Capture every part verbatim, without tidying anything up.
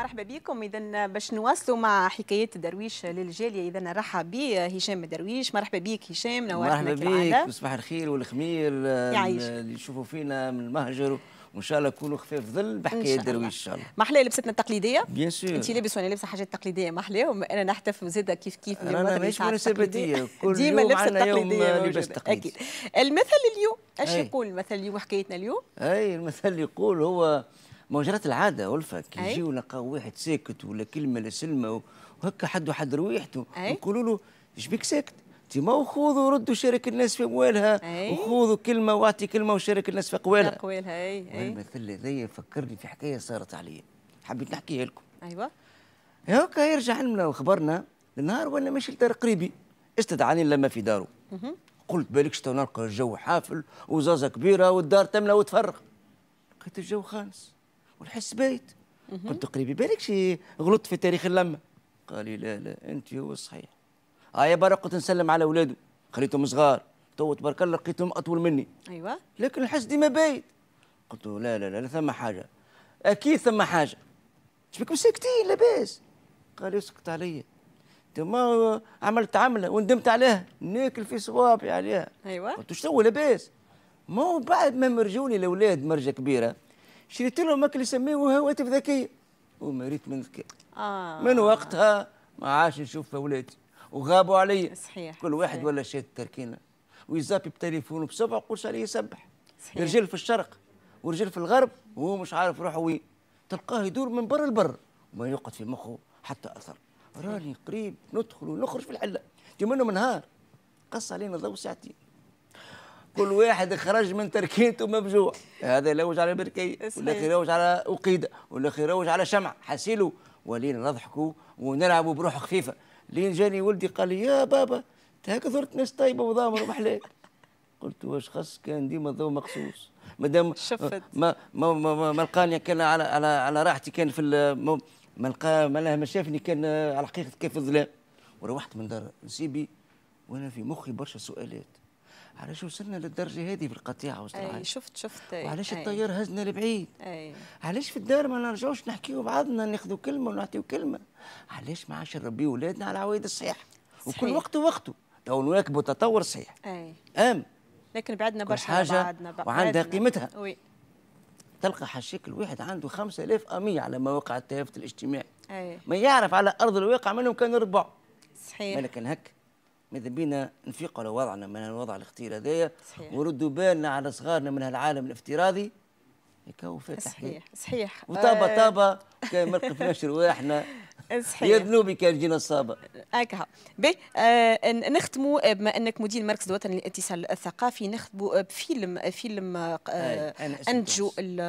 مرحبا بكم. اذا باش نواصلوا مع حكايات درويش للجاليه، اذا نرحب به هشام درويش. مرحبا بك هشام، نورتنا مرحبا كالعاده. بك، وصباح الخير والخمير اللي يشوفوا فينا من المهجر، وان شاء الله نكونوا خفاف ظل بحكايات درويش ان شاء الله. محلى لبستنا التقليديه بيان سور، انت لابس وانا لابسه حاجات تقليديه محلى، وانا نحتفل زاده كيف كيف اليوم رانا ماهيش مناسباتيه، كل ديما يوم اللبسه عندنا يوم التقليديه لباس تقليدي. اكيد. المثل اليوم ايش يقول المثل اليوم حكايتنا اليوم؟ اي المثل يقول هو مجرات العاده ولفه، كي يجيو نلقاو واحد ساكت ولا كلمه لا سلمه وهكا حد وحد رويحته، نقولوا له ايش بيك ساكت؟ انت خذوا ردوا شارك الناس في اموالها، وخذوا كلمه واعطي كلمه وشارك الناس في اقوالها. اقوالها اي اي. المثل هذايا فكرني في حكايه صارت عليا، حبيت نحكيها لكم. ايوه. هكا يرجع لنا وخبرنا النهار وانا ماشي لدار قريبي، استدعاني لما في داره. قلت بالكش تو نلقى الجو حافل وزازه كبيره والدار تملى وتفرغ. لقيت الجو خانس والحس بايت. قلت قريبي بالكش غلطت في تاريخ اللمه. قال لي لا لا انت هو الصحيح. اه يا برا قلت نسلم على اولاده خليتهم صغار، تو تبارك الله لقيتهم اطول مني. ايوه. لكن الحس ديما بايت. قلت له لا لا لا, لا ثم حاجه، اكيد ثم حاجه. شبيكم ساكتين لاباس؟ قال اسكت عليا، ما عملت عمله وندمت عليها ناكل في صوابي عليها. ايوه. قلت شنو لاباس؟ ما هو بعد ما مرجوني الاولاد مرجه كبيره شريت لهم ماكل يسميوه هواتف ذكيه وما ريت من ذكاء. آه. من وقتها ما عادش نشوف اولادي وغابوا علي. صحيح. كل واحد صحيح. ولا شاد تركينا ويزابي بتليفونه بسبعه ويقولش عليه يسبح. صحيح. رجال في الشرق ورجال في الغرب وهو مش عارف روحه وين، تلقاه يدور من بر لبر وما يقعد في مخه حتى اثر. راني قريب ندخل ونخرج في الحله، دي منهم نهار قص علينا ضوء ساعتين، كل واحد خرج من تركيته مفجوع، هذا يلوج على بركيه والاخر يلوج على وقيده والاخر يلوج على شمع حسيلوا، ولينا نضحكوا ونلعبوا بروح خفيفه. لين جاني ولدي قال لي يا بابا انت هكا زرت ناس طيبه وضامر ومحلاك. قلت واش خص كان ديما ضوء مخصوص مادام شفت ما ما ما, ما لقاني كان على على على راحتي كان في ما لقى ما ما شافني كان على حقيقه كيف الظلام. وروحت من دار نسيبي وانا في مخي برشا سؤالات، علاش وصلنا للدرجه هذه في القطيعه وسط العالم؟ اي شفت شفت. وعلاش الطيار هزنا لبعيد؟ اي علاش في الدار ما نرجعوش نحكيو بعضنا ناخذوا كلمه ونعطيو كلمه؟ علاش ما عادش نربيو ولادنا على عوايد الصحيح؟ وكل وقت وقته تو نواكبوا تطور صحيح. اي ام لكن بعدنا برشا حاجه بعدنا وعندها قيمتها. وي. تلقى حشيك الواحد عنده خمسة آلاف أمية على مواقع التهافت الاجتماعي. أي. ما يعرف على أرض الواقع منهم كانوا ربع. صحيح. لكن هك ماذا بينا نفيقوا على وضعنا من الوضع الاختياري هذايا وردوا بالنا على صغارنا من هالعالم الافتراضي يكون فاتح. صحيح صحيح. وطابة آه طابة كان ما لقيناش رواحنا. صحيح. يا ذنوبي كان جينا الصابة. هكا باهي. آه نختموا بما انك مدير المركز الوطني للاتصال الثقافي، نختموا بفيلم فيلم آه انتجوا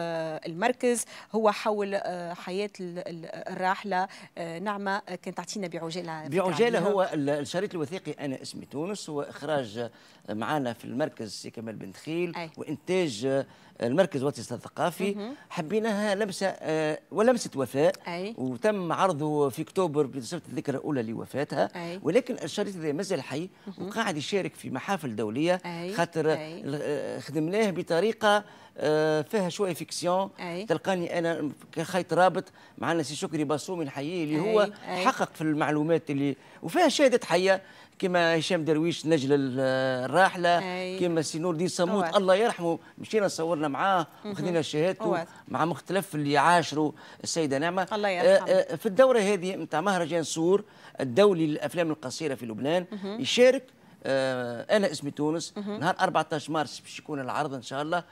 المركز هو حول آه حياه الراحله آه نعمه. كانت تعطينا بعجاله بعجاله. هو الشريط الوثيقي انا اسمي تونس، هو اخراج معنا في المركز سي كمال بن دخيل أي. وانتاج المركز الوطني الثقافي. حبيناها لمسه آه ولمسه وفاء. أي. وتم عرضه في اكتوبر بمناسبه الذكرى الاولى لوفاتها. أي. ولكن الشريط هذا مازال حي وقاعد يشارك في محافل دوليه. أي. خاطر أي. خدمناه بطريقه فيها شويه فيكسيون. أي. تلقاني انا كخيط رابط معنا سي شكري باسومي نحييه اللي هو أي. حقق في المعلومات اللي وفيها شهاده حيه كما هشام درويش نجل الراحله، كما سي نور الدين صمود أوه. الله يرحمه مشينا صورنا معاه وخذينا شهادته مع مختلف اللي عاشروا السيده نعمه الله يرحمه. في الدوره هذه نتاع مهرجان سور الدولي للافلام القصيره في لبنان يشارك آه انا اسمي تونس. نهار أربعة عشر مارس باش يكون العرض ان شاء الله،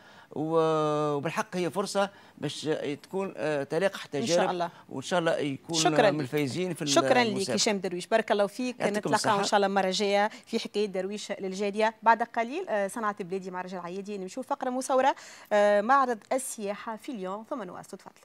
وبالحق هي فرصه باش تكون تلاقح تجارب ان شاء الله، وان شاء الله يكون شكرا من الفايزين في شكرا لك هشام درويش، بارك الله فيك. نتلاقاو ان شاء الله المره الجايه في حكايه درويش للجاليه. بعد قليل صنعة بلادي مع رجل عيادي نمشيو فقره مصوره معرض السياحه في ليون ثم نواصل. تفضل.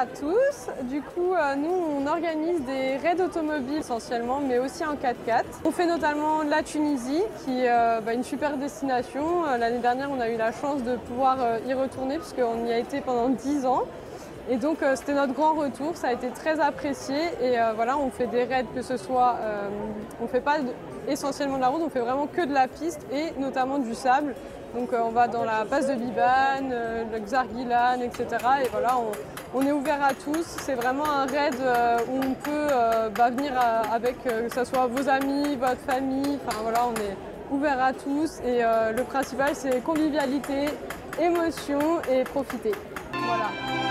à tous. Du coup, euh, nous, on organise des raids automobiles essentiellement, mais aussi en quatre-quatre. On fait notamment la Tunisie, qui est euh, bah, une super destination. Euh, L'année dernière, on a eu la chance de pouvoir euh, y retourner, puisqu'on y a été pendant dix ans. Et donc, euh, c'était notre grand retour. Ça a été très apprécié. Et euh, voilà, on fait des raids, que ce soit... Euh, on ne fait pas essentiellement de la route, on fait vraiment que de la piste et notamment du sable. Donc euh, on va dans la passe de Bibane, euh, le Xarguilan, et cetera. Et voilà, on, on est ouvert à tous. C'est vraiment un raid euh, où on peut euh, bah, venir à, avec, euh, que ce soit vos amis, votre famille. Enfin voilà, on est ouvert à tous. Et euh, le principal, c'est convivialité, émotion et profiter. Voilà.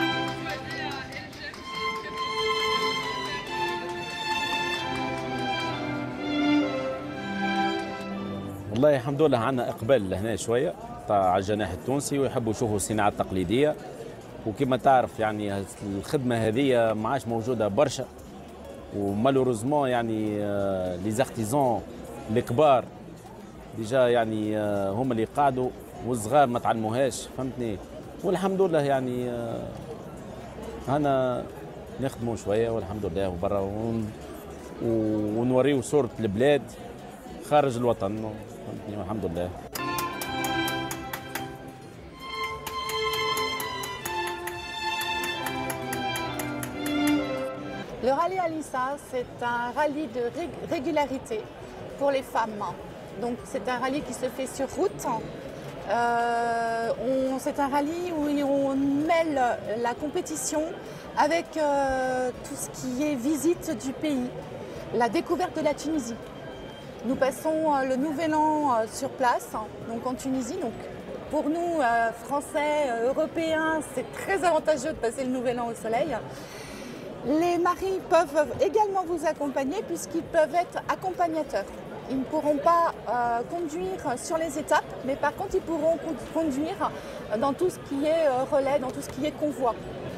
والله الحمد لله عندنا اقبال هنا شويه على الجناح التونسي ويحبوا يشوفوا الصناعه التقليديه وكما تعرف يعني الخدمه هذه ما عادش موجوده برشا ومالوريزمون يعني لي زارتيزون الكبار ديجا يعني هم اللي قاعدوا والصغار ما تعلموهاش فهمتني والحمد لله يعني هنا نخدموا شويه والحمد لله وبرا ون... ونوريو صوره البلاد خارج الوطن الحمد لله. Le rallye Alissa, c'est un rallye de ré régularité pour les femmes. Donc c'est un rallye qui se fait sur route. Euh, c'est un rallye où on mêle la compétition avec euh, tout ce qui est visite du pays, la découverte de la Tunisie. Nous passons le Nouvel An sur place, donc en Tunisie. Donc pour nous, euh, Français, euh, Européens, c'est très avantageux de passer le Nouvel An au soleil. Les maris peuvent également vous accompagner puisqu'ils peuvent être accompagnateurs. Ils ne pourront pas euh, conduire sur les étapes, mais par contre, ils pourront conduire dans tout ce qui est euh, relais, dans tout ce qui est convoi.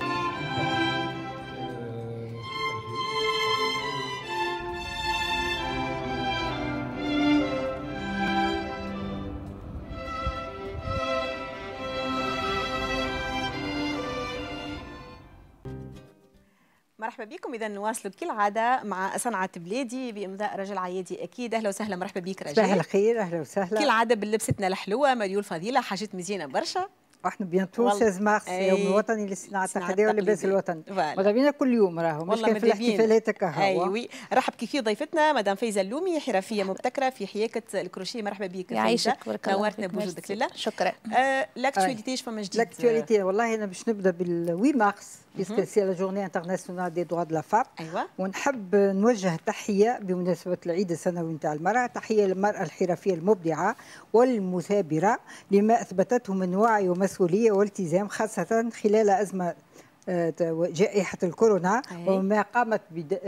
مرحبا بكم. اذا نواصلوا كالعاده مع صنعه بلادي بامضاء رجل عيادي اكيد. اهلا وسهلا، مرحبا بك رجل. صباح الخير، اهلا وسهلا. كالعاده بلبستنا الحلوه مريول فضيله، حاجات مزيانه برشا. واحنا بيانتو ستة مارس اليوم الوطني للصناعه التقليديه واللباس الوطني. ماذا بينا كل يوم راهو مش كان في الاحتفالات هكا. ايوي رحب كيف ضيفتنا مدام فايزه اللومي، حرفيه مبتكره في حياكه الكروشيه. مرحبا بك يعيشك، نورتنا بوجودك لله. شكرا. آه لاكتواليتي ايش فما جديد؟ لاكتواليتي والله انا باش نبدا بال ثمانية مارس بيسكو سي لا جورني انترناسيونال دي دوا دو لا فام. ايوه ونحب نوجه تحيه بمناسبه العيد السنوي نتاع المراه، تحيه للمراه الحرفيه المبدعه والمثابره لما اثبتته من وعي ومسؤوليه والتزام، خاصه خلال ازمه جائحة الكورونا وما قامت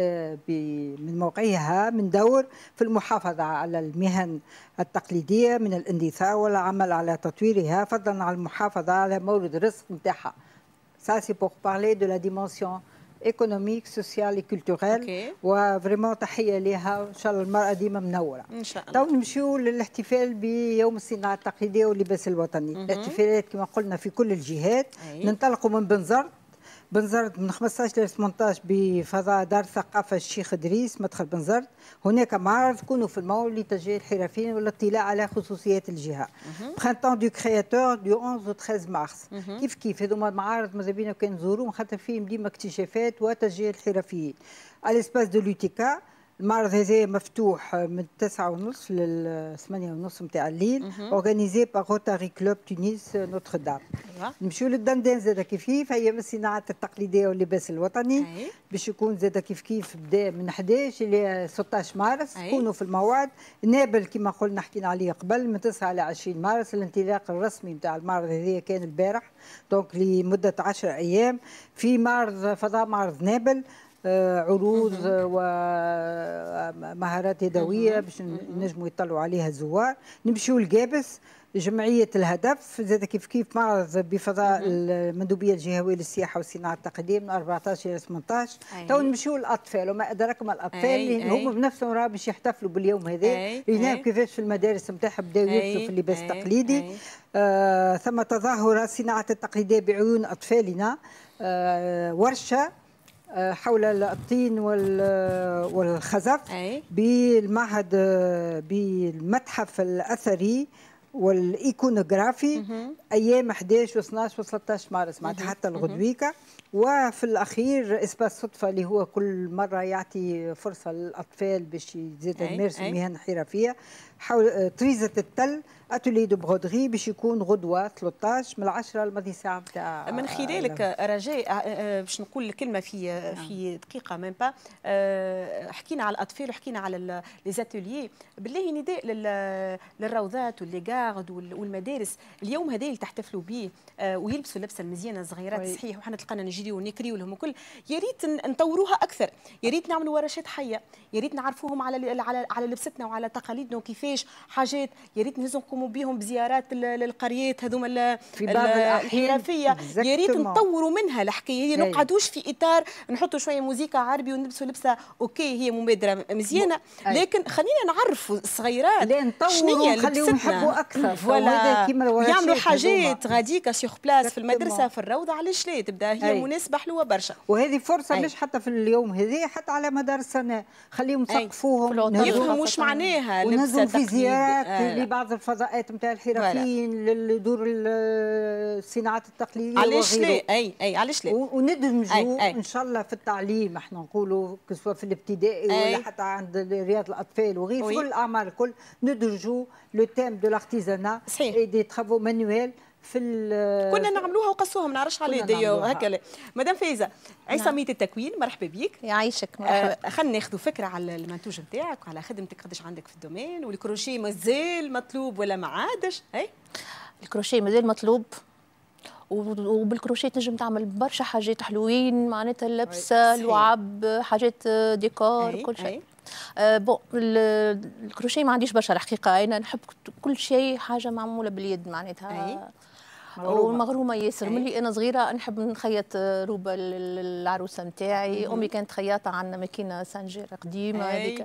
من موقعها من دور في المحافظة على المهن التقليدية من الاندثار والعمل على تطويرها، فضلا عن المحافظة على مورد الرزق نتاعها. Ça c'est pour parler de la dimension économique, sociale et culturelle. okay. وفريمون تحية لها، وإن شاء الله المرأة ديما منورة. إن شاء الله. تو نمشيو للاحتفال بيوم الصناعة التقليدية واللباس الوطني. الاحتفالات كما قلنا في كل الجهات. أي. ننطلقوا من بنزرت بنزرت من خمسطاش إلى ثمنطاش بفضاء دار الثقافة الشيخ إدريس مدخل بنزرت. هناك معارض كونوا في المول لتشجيع الحرفيين والاطلاع على خصوصيات الجهة. برينتون دو كرياتور دو واحد عشر و ثلاثة عشر مارس. كيف كيف هذوما المعارض ماذا بينا كان نزوروهم خاطر فيهم ديما اكتشافات وتشجيع الحرفيين. الاسباس دو لوتيكا المعرض هذا مفتوح من تسعة ونص لل ثمانية ونص نتاع الليل، اورغانيزي باغ روتاري كلوب تونس نوتر دام. نمشيو للدندان زاده كيف كيف، هي من الصناعات التقليديه واللباس الوطني. أي. باش يكون زاده كيف كيف بدا من أحد عشر الى ستطاش مارس. تكونوا في الموعد. نابل كما قلنا حكينا عليه قبل من تسعة إلى عشرين مارس. الانطلاق الرسمي نتاع المعرض هذا كان البارح، دونك لمده عشرة ايام في معرض فضاء معرض نابل. عروض ومهارات يدويه باش نجموا يطلعوا عليها الزوار. نمشيو للقابس جمعية الهدف زاد كيف كيف معرض بفضاء المندوبية الجهوية للسياحة والصناعة التقليدية من أربعة عشر إلى ثمانية عشر. تو نمشيو للأطفال وما أدراك ما الأطفال اللي هم بنفسهم راه باش يحتفلوا باليوم هذا، ينام كيفاش في المدارس نتاعهم بداو يلبسوا في اللباس التقليدي. آه ثم تظاهرة صناعة التقليدية بعيون أطفالنا، آه ورشة حول الطين والخزف بالمعهد بالمتحف الأثري والايكونوغرافي ايام أحد عشر و اثني عشر و ثلاثة عشر مارس معناتها حتى الغدويكا. وفي الاخير اسباس صدفه اللي هو كل مره يعطي فرصه للاطفال باش يزيدوا يمارسوا مهن حرفيه حول طريزه التل اتولي دو برودري باش يكون غدوه ثلاثة عشر من العشرة لماضي ساعه نتاع. من خلالك رجاء باش نقول كلمه في في دقيقه ميم با، حكينا على الاطفال وحكينا على لي زاتوليي، بالله نداء للروضات واللي قاعد والمدارس اليوم هذا اللي تحتفلوا به ويلبسوا اللبسه المزيانه الصغيرات صحيح، وحنا تلقانا نجريو ونكريو لهم وكل، يا ريت نطوروها اكثر، يا ريت نعملوا ورشات حيه، يا ريت نعرفوهم على على على لبستنا وعلى تقاليدنا وكيفاش حاجات، يا ريت نهزوا نقوموا بهم بزيارات للقريات هذوما في بعض الاحيان الحرفيه، يا ريت نطوروا منها الحكايه، ما نقعدوش في اطار نحطوا شويه موسيقى عربي ونلبسوا لبسه اوكي هي مبادره مزيانه، لكن خلينا نعرفوا الصغيرات شنو نخليهم يحبوا اكثر ولا يعملوا حاجات غاديكا سيغ بلاس في المدرسه في الروضه، علاش لا تبدا هي أي. مناسبه حلوه برشا، وهذه فرصه أي. مش حتى في اليوم هذا حتى على مدار السنه، خليهم يثقفوهم يفهموا واش معناها لبسه في زيارات آه. لبعض الفضاءات نتاع الحرفيين للدور الصناعات التقليديه علاش لا اي اي علاش لا وندمجوا ان شاء الله في التعليم، احنا نقولوا سواء في الابتدائي ولا حتى عند رياض الاطفال وغير في كل الاعمار الكل ندرجوا لو تيم دو لارتيزانا اي دي ترافو مانويل في كنا نعملوها وقصوها ما نعرفش عليه ديو هكا. مدام فايزه عيسى ميت التكوين مرحبا بك. يعيشك مرحبا. آه خلينا ناخذوا فكره على المنتوج نتاعك وعلى خدمتك قداش عندك في الدومين، والكروشيه مازال مطلوب ولا ما عادش؟ اي الكروشيه مازال مطلوب، وبالكروشيه تنجم تعمل برشا حاجات حلوين معناتها اللبسه لعب حاجات ديكور وكل شيء. آه بون الكروشيه ما عنديش برشا الحقيقه، انا نحب كل شيء حاجه معموله باليد معناتها ومغرومه ياسر. ملي انا صغيره نحب نخيط روبه للعروسه نتاعي، امي كانت خياطه عندنا ماكينه سانجير قديمه هذيك،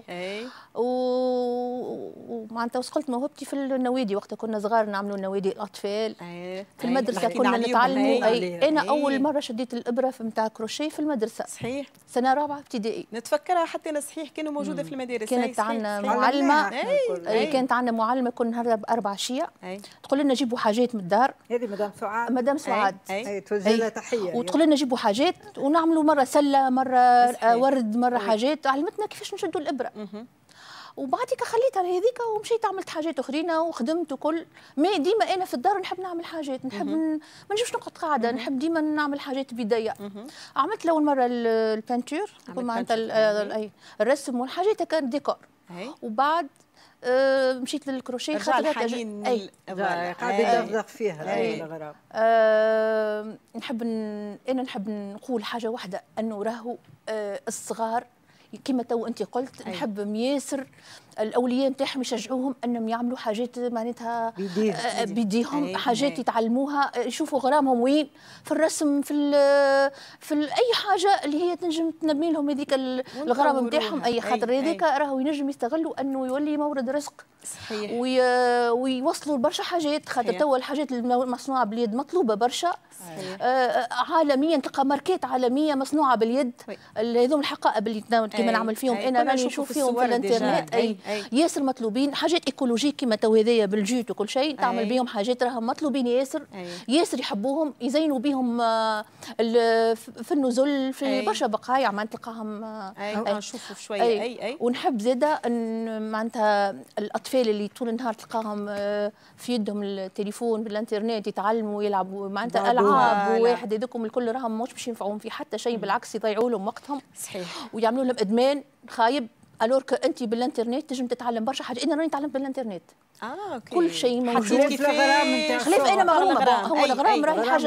ومعناتها وصقلت موهبتي في النوادي وقتها كنا صغار نعملوا نوادي الاطفال أي. في المدرسه أي. كنا نتعلموا أي. انا أي. اول مره شديت الابره نتاع كروشيه في المدرسه صحيح سنه رابعه ابتدائي، نتفكرها حتى انا صحيح كانوا موجوده مم. في المدارس. كانت عندنا معلمه أي. كانت عندنا معلمه كنا نهار اربع اشياء تقول لنا جيبوا حاجات من الدار، هذه مدام سعاد مدام سعاد اي, أي. توجه لها تحيه، وتقول لنا جيبوا حاجات ونعملوا مره سله مره ورد مره أي. حاجات علمتنا كيفاش نشدوا الابره. وبعديك خليتها هذيك ومشيت عملت حاجات اخرين وخدمت وكل، ما ديما انا في الدار نحب نعمل حاجات، نحب ما نجيبش نقعد قاعده، نحب ديما نعمل حاجات بيديا. عملت اول مره البانتور معناتها الرسم والحاجات كان ديكور، وبعد أه مشيت للكروشيه خاطر الحنين اي قاعد يدغدغ فيها اي الغرام. أه نحب ن... انا نحب نقول حاجه واحده، انه راهو أه الصغار كما تو انت قلت أي. نحب ياسر الاولياء نتاعهم يشجعوهم انهم يعملوا حاجات معناتها بيديهم, بيديهم أي. حاجات أي. يتعلموها، يشوفوا غرامهم وين في الرسم في ال في ال اي حاجه اللي هي تنجم تنمي لهم هذيك الغرام نتاعهم، اي خاطر هذيك راهو ينجم يستغلوا انه يولي مورد رزق صحيح، وي ويوصلوا لبرشا حاجات، خاطر توا الحاجات المصنوعه باليد مطلوبه برشا آه عالميا، تلقى ماركات عالميه مصنوعه باليد، هذوم الحقائب اللي كما نعمل فيهم أي. انا راني نشوف فيهم في الانترنت أي. أي. ياسر مطلوبين، حاجات ايكولوجيك كما تو هذيا بالجيت وكل شيء تعمل بهم حاجات راهم مطلوبين ياسر أي. ياسر يحبوهم، يزينوا بهم في النزل في برشا بقايع ما تلقاهم نشوفوا شويه اي اي, أي. ونحب زاده ان معناتها الاطفال اللي طول النهار تلقاهم في يدهم التليفون بالانترنت يتعلموا ويلعبوا معناتها العاب وواحد هذوكم الكل راهم مش باش ينفعوهم في حتى شيء، بالعكس يضيعوا لهم وقتهم صحيح ويعملوا لهم ادمان خايب. الورك انت بالانترنت تنجم تتعلم برشا حاجات، انا راني تعلمت بالانترنت اه اوكي كل شيء موجود. كيفاش خليف انا مغرومه. هو الغرام راهي حاجه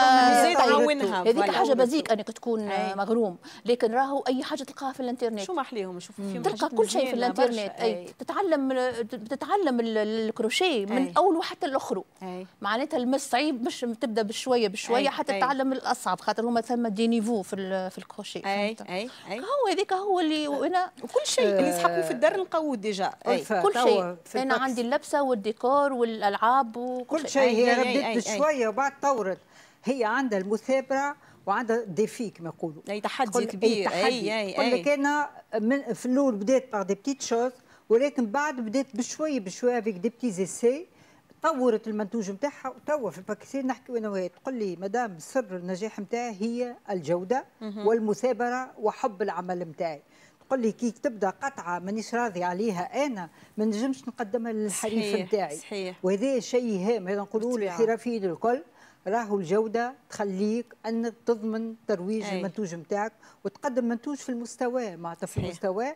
تعاونها، هذيك حاجه بازيك انك تكون مغروم، لكن راهو اي حاجه تلقاها في الانترنت. شو محليهم نشوفوا فيهم تلقى كل شيء في الانترنت. اي تتعلم تتعلم الكروشيه من اول حتى الاخر. معناتها المس صعيب، مش تبدا بشويه بشويه حتى تتعلم الاصعب، خاطر هما ثم دي نيفو في في الكروشيه. اي اي هو هذيك هو اللي وانا وكل شيء اللي يسحقوا في الدار نلقاوه ديجا. كل شيء انا عندي اللبسه والديكور والالعاب وكل كل شيء. هي بدات بشويه وبعد طورت. هي عندها المثابره وعندها ديفي كما يقولوا، اي تحدي كبير. اي اي يقول لك انا من في الاول بدات باغ دي بتيت شوز، ولكن بعد بدات بشويه بشويه افيك دي بتي زيسي، طورت المنتوج نتاعها. وتوا في الباكستان نحكي انا وهي، تقول لي مدام سر النجاح نتاعي هي الجوده والمثابره وحب العمل نتاعي. تقول لي كي تبدا قطعه مانيش راضي عليها انا ما نجمش نقدمها للحريف نتاعي. صحيح. وهذا شيء هام، هذا نقولوا للحرفيين الكل، راهو الجوده تخليك انك تضمن ترويج المنتوج نتاعك وتقدم منتوج في المستوى معناتها في المستوى.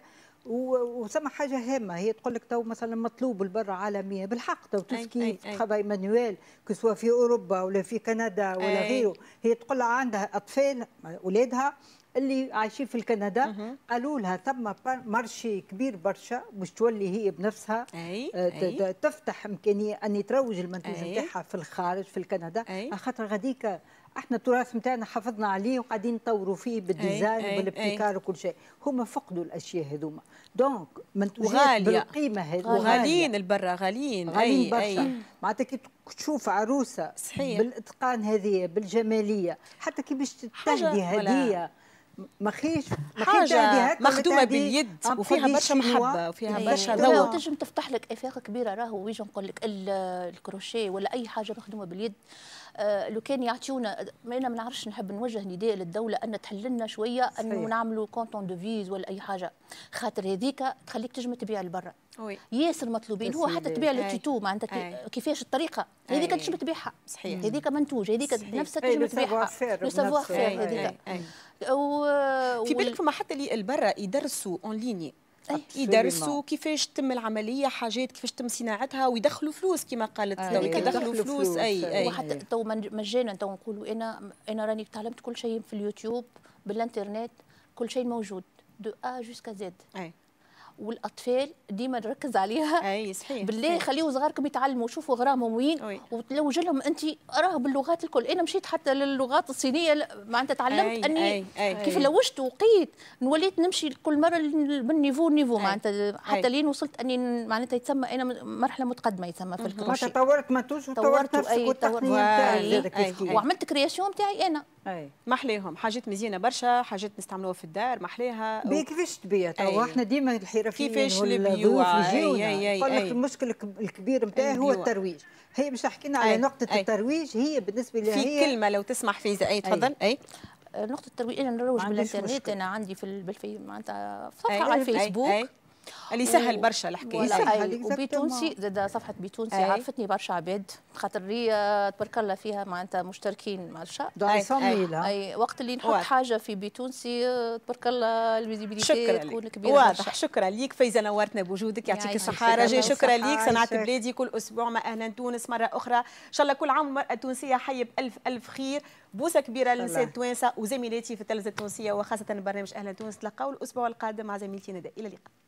وثم حاجه هامه، هي تقول لك تو مثلا مطلوب البرة عالميه بالحق. تو تسكي تخبى مانويل كسوا في اوروبا ولا في كندا ولا غيره، هي تقول لها عندها اطفال اولادها اللي عايشين في الكندا، قالوا لها ثم مارشي كبير برشا باش تولي هي بنفسها أي. أي. تفتح امكانيه ان تروج المنتوج نتاعها في الخارج في الكندا، خاطر غاديك احنا التراث نتاعنا حافظنا عليه وقاعدين نطوروا فيه بالديزاين وبالابتكار وكل شيء. هما فقدوا الاشياء هذوما، دونك منتوجات بالقيمه هذه وغاليين البرا، غاليين غاليين برشا. معناتها كي تشوف عروسه صحيح بالاتقان هذه بالجماليه، حتى كي باش تهدي هديه ما خيش حاجه مخدومه باليد وفيها برشا محبه وفيها برشا ذوق. تنجم تفتح لك افاق كبيره. راهو ويجي نقول لك الكروشيه ولا اي حاجه مخدومه باليد، آه لو كان يعطيونا، انا ما نعرفش، نحب نوجه نداء للدوله ان تحل لنا شويه انه نعملوا كونتون دو فيز ولا اي حاجه، خاطر هذيك تخليك تنجم تبيع لبرا. ياسر مطلوبين، هو حتى تبيع للتيتو معناتها كيفاش الطريقه هذيك تنجم تبيعها. صحيح. هذيك منتوج، هذيك نفسها تنجم تبيعها. لو سافوار فير هذيك. في بالك فما حتى اللي البرا يدرسوا اون ليني، يدرسوا كيفاش تتم العمليه، حاجات كيفاش تتم صناعتها ويدخلوا فلوس كما قالت تو يدخلوا فلوس. اي اي وحتى تو مجانا تو نقولوا انا انا راني تعلمت كل شيء في اليوتيوب بالانترنت، كل شيء موجود دو ا جوسكا زد. اي والاطفال ديما نركز عليها. اي صحيح. بالله خليوا صغاركم يتعلموا، شوفوا غرامهم وين وتلوج لهم انت راه باللغات الكل. انا مشيت حتى للغات الصينيه معناتها تعلمت اني أي أي كيف لوجت وقيت وليت نمشي كل مره بالنيفو نيفو معناتها حتى لين وصلت اني معناتها يتسمى انا مرحله متقدمه يتسمى في الكروشيه. طورت منتوج وطورت نفسك والتقنيه نتاعك وعملت كرياسيون نتاعي انا. اي محليهم حاجات مزيانه برشا، حاجات نستعملوها في الدار محليها. كيفاش تبيع تو احنا ديما الحرفيين كيفاش البيوع يقول لك المشكل الكبير نتاعي هو الترويج. هي باش حكينا على نقطه أي. الترويج هي بالنسبه لي في هي كلمه لو تسمح في اي تفضل. اي نقطه الترويج انا نروج بالانترنت. انا عندي في بالفي معناتها صفحه على الفيسبوك أي. أي. اللي سهل برشا الحكايه. وبتونسي زاد صفحه بتونسي عرفتني برشا عباد، خاطر هي تبارك الله فيها معناتها مشتركين برشا. اي وقت اللي نحط حاجه في بتونسي تبارك الله الفيزيبيليتي تكون كبيره. واضح. شكرا ليك فايزه، نورتنا بوجودك، يعطيك الصحه. رجاء شكرا ليك. صناعه بلادي كل اسبوع مع اهلا تونس مره اخرى. ان شاء الله كل عام المراه التونسيه حيه بالف الف خير. بوسه كبيره للنساء التوانسه وزميلاتي في التلفزه التونسيه وخاصه برنامج اهلا تونس. تلقاو الاسبوع القادم مع زميلتي نداء. الى اللقاء.